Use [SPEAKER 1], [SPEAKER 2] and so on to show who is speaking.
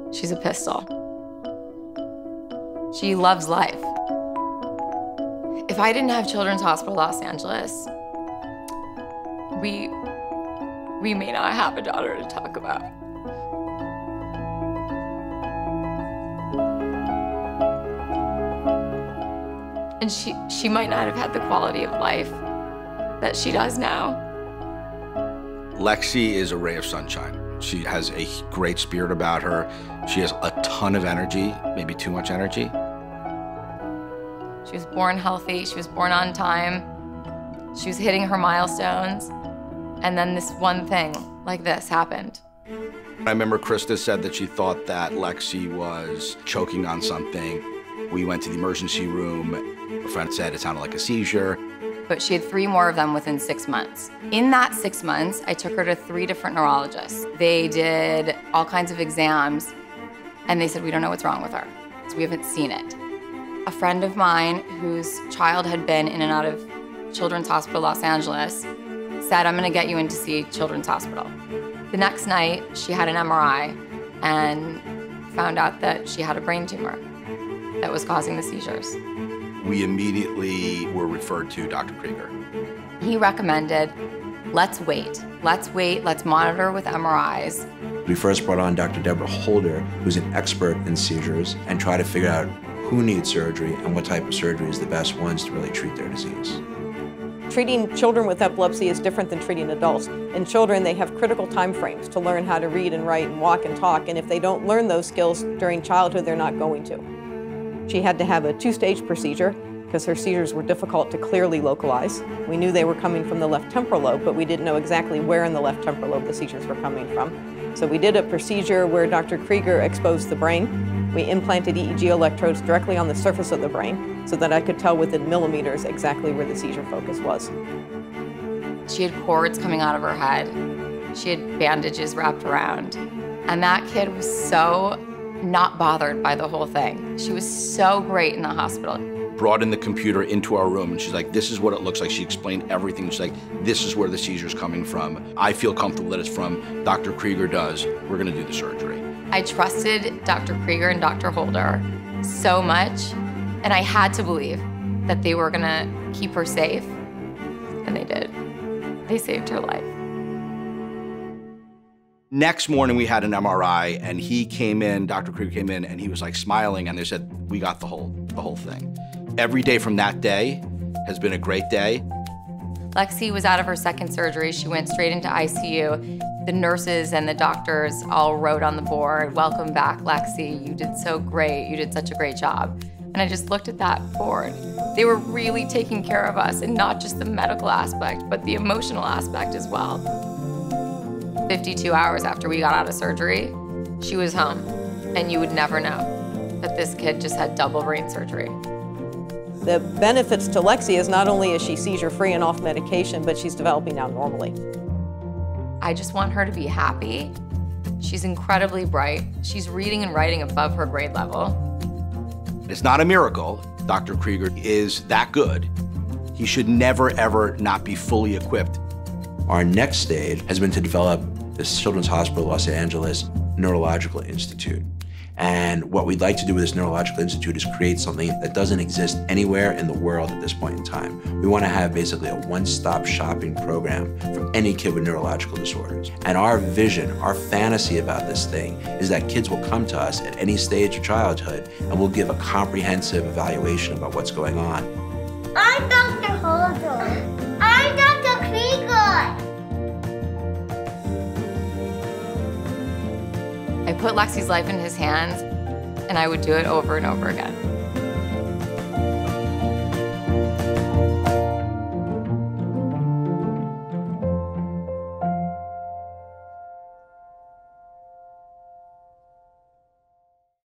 [SPEAKER 1] She's a pistol. She loves life. If I didn't have Children's Hospital Los Angeles, we may not have a daughter to talk about. And she might not have had the quality of life that she does now.
[SPEAKER 2] Lexi is a ray of sunshine. She has a great spirit about her. She has a ton of energy, maybe too much energy.
[SPEAKER 1] She was born healthy, she was born on time, she was hitting her milestones, and then this one thing like this happened.
[SPEAKER 2] I remember Krista said that she thought that Lexi was choking on something. We went to the emergency room. A friend said it sounded like a seizure.
[SPEAKER 1] But she had 3 more of them within 6 months. In that 6 months, I took her to 3 different neurologists. They did all kinds of exams, and they said, we don't know what's wrong with her, so we haven't seen it. A friend of mine whose child had been in and out of Children's Hospital Los Angeles said, I'm gonna get you in to see Children's Hospital. The next night, she had an MRI and found out that she had a brain tumor that was causing the seizures.
[SPEAKER 2] We immediately were referred to Dr. Krieger.
[SPEAKER 1] He recommended, let's wait, let's monitor with MRIs.
[SPEAKER 3] We first brought on Dr. Deborah Holder, who's an expert in seizures, and try to figure out who needs surgery and what type of surgery is the best ones to really treat their disease.
[SPEAKER 4] Treating children with epilepsy is different than treating adults. In children, they have critical time frames to learn how to read and write and walk and talk, and if they don't learn those skills during childhood, they're not going to. She had to have a 2-stage procedure because her seizures were difficult to clearly localize. We knew they were coming from the left temporal lobe, but we didn't know exactly where in the left temporal lobe the seizures were coming from. So we did a procedure where Dr. Krieger exposed the brain. We implanted EEG electrodes directly on the surface of the brain so that I could tell within millimeters exactly where the seizure focus was.
[SPEAKER 1] She had cords coming out of her head. She had bandages wrapped around. And that kid was so not bothered by the whole thing. She was so great in the hospital.
[SPEAKER 2] Brought in the computer into our room, and she's like, this is what it looks like. She explained everything. She's like, this is where the seizure's coming from. I feel comfortable that it's from. Dr. Krieger does. We're gonna do the surgery.
[SPEAKER 1] I trusted Dr. Krieger and Dr. Holder so much, and I had to believe that they were gonna keep her safe, and they did. They saved her life.
[SPEAKER 2] Next morning, we had an MRI, and he came in, Dr. Krieger came in, and he was like smiling, and they said, we got the whole thing. Every day from that day has been a great day.
[SPEAKER 1] Lexi was out of her second surgery. She went straight into ICU. The nurses and the doctors all wrote on the board, welcome back, Lexi. You did so great. You did such a great job. And I just looked at that board. They were really taking care of us, and not just the medical aspect, but the emotional aspect as well. 52 hours after we got out of surgery, she was home. And you would never know that this kid just had double brain surgery.
[SPEAKER 4] The benefits to Lexi is not only is she seizure-free and off medication, but she's developing now normally.
[SPEAKER 1] I just want her to be happy. She's incredibly bright. She's reading and writing above her grade level.
[SPEAKER 2] It's not a miracle. Dr. Krieger is that good. He should never, ever not be fully equipped.
[SPEAKER 3] Our next stage has been to develop the Children's Hospital Los Angeles Neurological Institute. And what we'd like to do with this Neurological Institute is create something that doesn't exist anywhere in the world at this point in time. We want to have basically a one-stop shopping program for any kid with neurological disorders. And our vision, our fantasy about this thing is that kids will come to us at any stage of childhood and we'll give a comprehensive evaluation about what's going on.
[SPEAKER 5] I'm Dr. Holder. I'm Dr. Krieger.
[SPEAKER 1] I put Lexi's life in his hands, and I would do it over and over again.